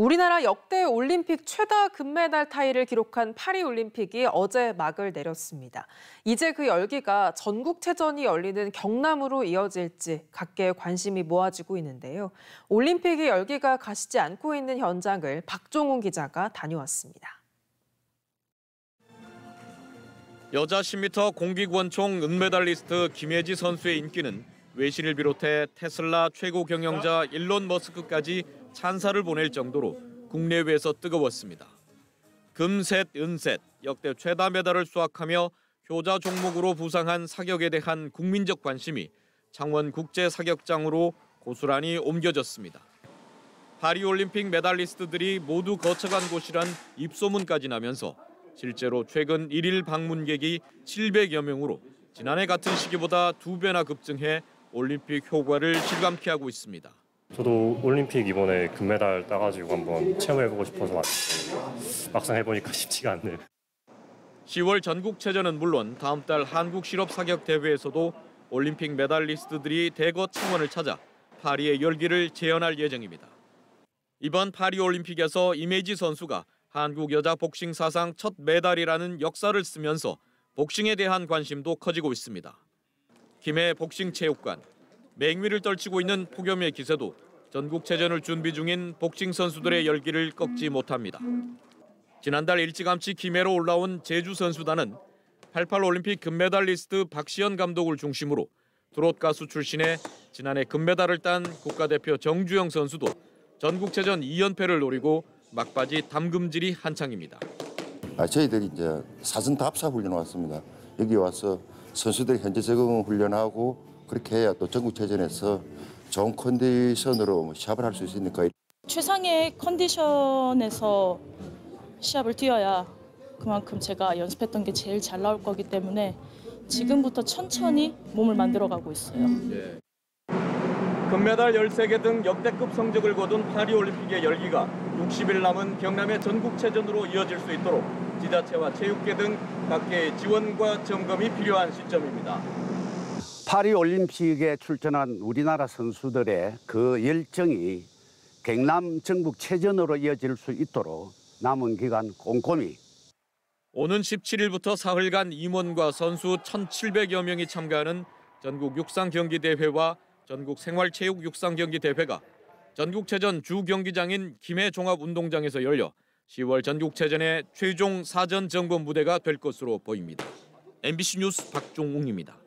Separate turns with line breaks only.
우리나라 역대 올림픽 최다 금메달 타이를 기록한 파리올림픽이 어제 막을 내렸습니다. 이제 그 열기가 전국체전이 열리는 경남으로 이어질지 각계의 관심이 모아지고 있는데요. 올림픽의 열기가 가시지 않고 있는 현장을 박종훈 기자가 다녀왔습니다.
여자 10m 공기권총 은메달리스트 김혜지 선수의 인기는 외신을 비롯해 테슬라 최고 경영자 일론 머스크까지 찬사를 보낼 정도로 국내외에서 뜨거웠습니다. 금셋, 은셋, 역대 최다 메달을 수확하며 효자 종목으로 부상한 사격에 대한 국민적 관심이 창원 국제사격장으로 고스란히 옮겨졌습니다. 파리올림픽 메달리스트들이 모두 거쳐간 곳이란 입소문까지 나면서 실제로 최근 1일 방문객이 700여 명으로 지난해 같은 시기보다 2배나 급증해 올림픽 효과를 실감케 하고 있습니다.
저도 올림픽 이번에 금메달 따가지고 한번 체험해보고 싶어서 왔는데 막상 해보니까 쉽지가 않네요.
10월 전국체전은 물론 다음 달 한국실업사격대회에서도 올림픽 메달리스트들이 대거 창원을 찾아 파리의 열기를 재현할 예정입니다. 이번 파리올림픽에서 임혜지 선수가 한국 여자 복싱 사상 첫 메달이라는 역사를 쓰면서 복싱에 대한 관심도 커지고 있습니다. 김해 복싱체육관, 맹위를 떨치고 있는 폭염의 기세도 전국체전을 준비 중인 복싱 선수들의 열기를 꺾지 못합니다. 지난달 일찌감치 김해로 올라온 제주 선수단은 88 올림픽 금메달리스트 박시현 감독을 중심으로 트롯 가수 출신의 지난해 금메달을 딴 국가대표 정주영 선수도 전국체전 2연패를 노리고 막바지 담금질이 한창입니다.
저희들이 이제 사전 답사 훈련 왔습니다. 여기 와서 선수들이 현재 적응 훈련하고 그렇게 해야 또 전국체전에서 좋은 컨디션으로 시합을 할 수 있으니까.
최상의 컨디션에서 시합을 뛰어야 그만큼 제가 연습했던 게 제일 잘 나올 거기 때문에 지금부터 천천히 몸을 만들어가고 있어요.
금메달 13개 등 역대급 성적을 거둔 파리올림픽의 열기가 60일 남은 경남의 전국체전으로 이어질 수 있도록 지자체와 체육계 등 각계의 지원과 점검이 필요한 시점입니다.
파리올림픽에 출전한 우리나라 선수들의 그 열정이 경남 전국체전으로 이어질 수 있도록 남은 기간 꼼꼼히.
오는 17일부터 사흘간 임원과 선수 1,700여 명이 참가하는 전국 육상경기대회와 전국 생활체육 육상경기대회가 전국체전 주 경기장인 김해 종합운동장에서 열려 10월 전국체전의 최종 사전 점검 무대가 될 것으로 보입니다. MBC 뉴스 박종웅입니다.